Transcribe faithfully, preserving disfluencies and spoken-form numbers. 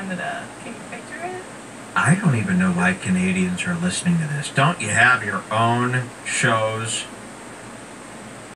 Canada. Can you picture it? I don't even know why Canadians are listening to this. Don't you have your own shows